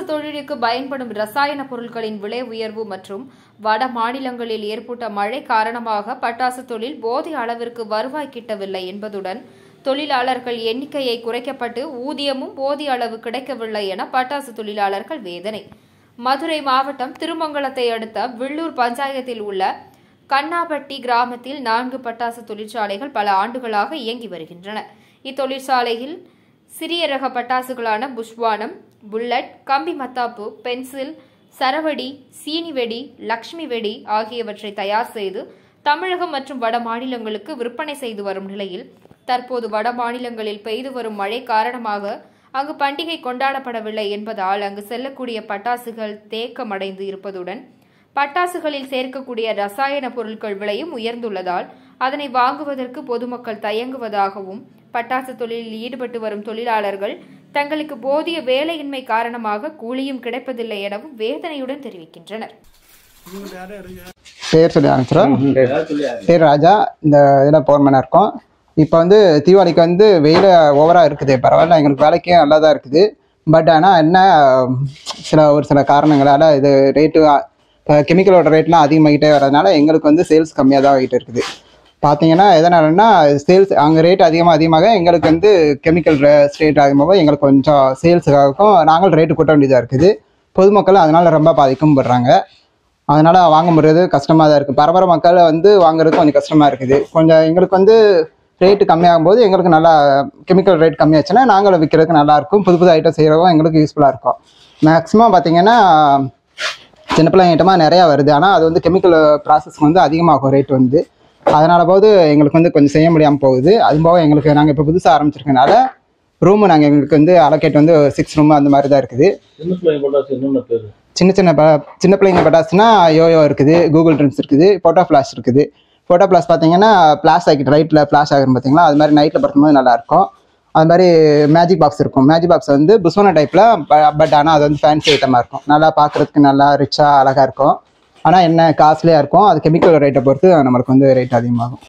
தொழிலுக்கு பயன்படும் ரசாயன பொருட்களின் விலை உயர்வு மற்றும் வட மாநிலங்களில் ஏற்பட்ட மழை காரணமாக பட்டாசு தொழில் போதிய அளவிற்கு வருவாய் கிட்டவில்லை என்பதுடன் தொழிலாளர்கள் எண்ணிக்கையை குறைக்கப்பட்டு ஊதியமும் போதிய அளவு கிடைக்கவில்லை என பட்டாசு தொழிலாளர்கள் வேதனை. மதுரை மாவட்டம் திருமங்கலத்தை அடுத்த வில்லூர் பஞ்சாயத்தில் உள்ள கண்ணாபட்டி கிராமத்தில் 4 பட்டாசு தொழிற்சாலைகள் பல ஆண்டுகளாக இயங்கி வருகின்றன. இத்தொழிற்சாலையில் சிறிய ரக பட்டாசுகளான புஷ்வானம், புல்லட், கம்பி மத்தாப்பு, பென்சில், சரவடி, சீனி வெடி, லட்சுமி வெடி ஆகியவற்றை தயார் செய்து தமிழகம் மற்றும் வட மாநிலங்களுக்கு விற்பனை செய்து வரும் நிலையில் தற்போது வட மாநிலங்களில் பெய்து வரும் மழை காரணமாக அங்கு பண்டிகை கொண்டாடப்படவில்லை என்பதால் அங்கு செல்லக்கூடிய பட்டாசுகள் தேக்கமடைந்து இருப்பதுடன் பட்டாசுகளில் சேர்க்கக்கூடிய ரசாயன பொருட்கள் விலையும் உயர்ந்துள்ளதால் அதனை வாங்குவதற்கு பொதுமக்கள் தயங்குவதாகவும் பட்டாசு தொழிலில் ஈடுபட்டு வரும் தொழிலாளர்கள் தங்களுக்கு போதிய வேலையின்மை காரணமாக கூலியும் கிடைப்பதில்லை எனவும் வேதனையுடன் தெரிவிக்கின்றனர். பேர் ராஜா. இந்த இதில் போர்மனாக இருக்கும். இப்போ தீபாவளிக்கு வெயில் ஓவராக இருக்குது. பரவாயில்ல, எங்களுக்கு வேலைக்கே நல்லா தான் இருக்குது. பட் ஆனால் என்ன ஒரு சில காரணங்களால் இது ரேட்டு கெமிக்கலோட ரேட்லாம் அதிகமாகிட்டே வரதுனால எங்களுக்கு சேல்ஸ் கம்மியாக தான் ஆகிட்டு இருக்குது. பார்த்தீங்கன்னா எதனாலன்னா சேல்ஸ் அங்கே ரேட் அதிகமாக எங்களுக்கு கெமிக்கல் ரேட் அதிகமாக எங்களுக்கு கொஞ்சம் சேல்ஸுக்காகவும் நாங்கள் ரேட்டு கூட்ட வேண்டியதாக இருக்குது. பொதுமக்கள் அதனால் ரொம்ப பாதிக்கும் படுறாங்க. அதனால் வாங்க முடியாது கஷ்டமாக தான் இருக்குது. பரபர மக்கள் வாங்குறதுக்கு கொஞ்சம் கஷ்டமாக இருக்குது. கொஞ்சம் எங்களுக்கு ரேட்டு கம்மியாகும் போது எங்களுக்கு நல்லா கெமிக்கல் ரேட் கம்மியாச்சுன்னா நாங்களும் விற்கிறதுக்கு நல்லாயிருக்கும். புது ஐட்டம் செய்கிறவங்க எங்களுக்கு யூஸ்ஃபுல்லாக இருக்கும். மேக்ஸிமம் பார்த்தீங்கன்னா சின்ன பிள்ளைங்க ஐட்டமாக நிறையா வருது. ஆனால் அது கெமிக்கல் ப்ராசஸ்க்கு அதிகமாகும் ரேட் அதனால் போது எங்களுக்கு கொஞ்சம் செய்ய முடியாமல் போகுது. அதுபோக எங்களுக்கு நாங்கள் இப்போ புதுசாக ஆரம்பிச்சிருக்கனால ரூமு நாங்கள் எங்களுக்கு அலோகேட் 6 ரூம் அந்த மாதிரி தான் இருக்குது. சின்ன பிள்ளைங்க பட்டாசுனா யோயோ இருக்குது, கூகுள் ட்ரிம்ஸ் இருக்குது, போட்டோ ஃப்ளாஷ் இருக்குது. போட்டோ ஃப்ளாஷ் பார்த்தீங்கன்னா ஃப்ளாஷ் ஆகிட்டு ரைட்டில் ஃப்ளாஷ் ஆகும் பார்த்தீங்களா, அது மாதிரி நைட்டில் படுத்தும்போது நல்லாயிருக்கும். அது மாதிரி மேஜிக் பாக்ஸ் இருக்கும். மேஜிக் பாக்ஸ் புஸ்வானா டைப்பில், பட் ஆனால் அது ஃபேன்சி ஐட்டமாக இருக்கும். நல்லா பார்க்குறதுக்கு நல்லா ரிச்சாக அழகாக இருக்கும். ஆனால் என்ன காஸ்ட்லியாக இருக்கும். அது கெமிக்கல் ரேட்டை பொறுத்து நம்மளுக்கு ரேட் அதிகமாகும்.